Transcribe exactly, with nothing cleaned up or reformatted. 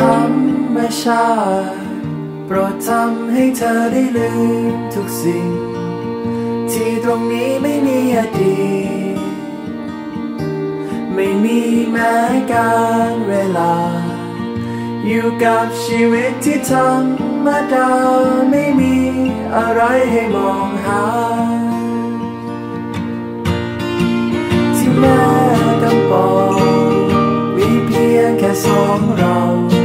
รรมชาติโปรดทำให้เธอได้ลืมทุกสิ่งที่ตรงนี้ไม่มีอดีตไม่มีแม้การเวลาอยู่กับชีวิตที่ธรรมดาไม่มีอะไรให้มองหาที่แม้กำปองมีเพียงแค่สองเรา